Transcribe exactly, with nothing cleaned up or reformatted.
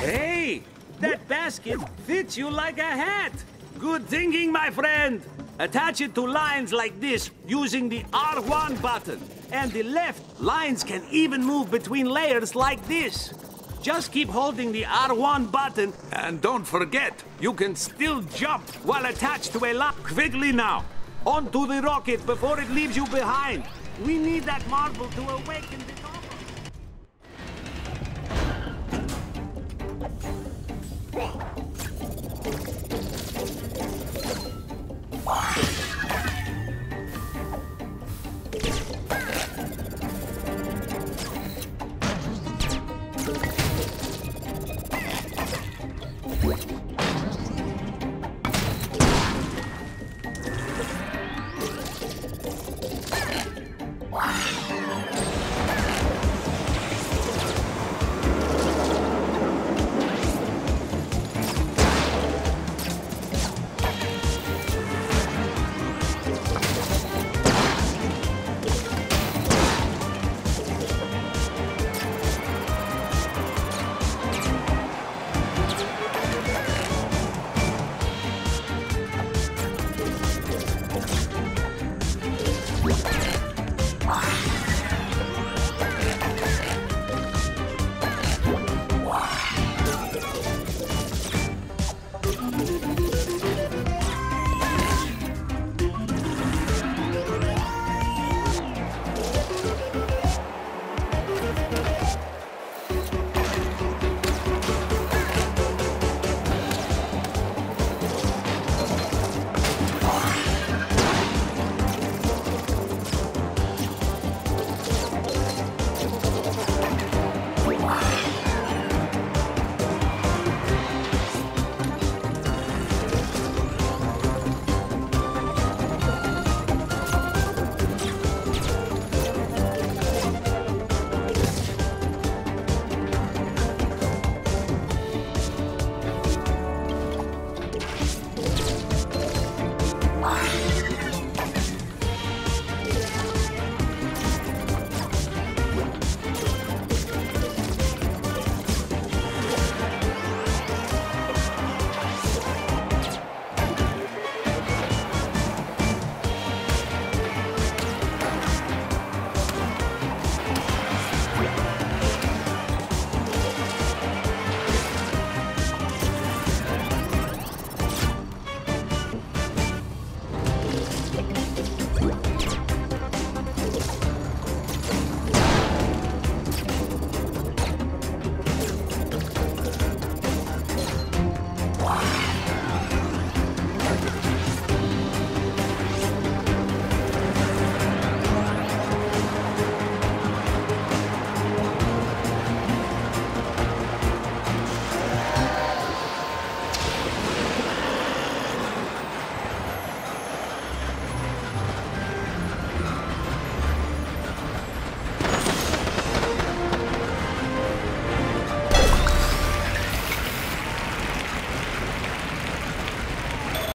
Hey, that basket fits you like a hat. Good thinking, my friend. Attach it to lines like this using the R one button. And the left lines can even move between layers like this. Just keep holding the R one button. And don't forget, you can still jump while attached to a lock. Quickly now. Onto the rocket before it leaves you behind. We need that marble to awaken the Dogo.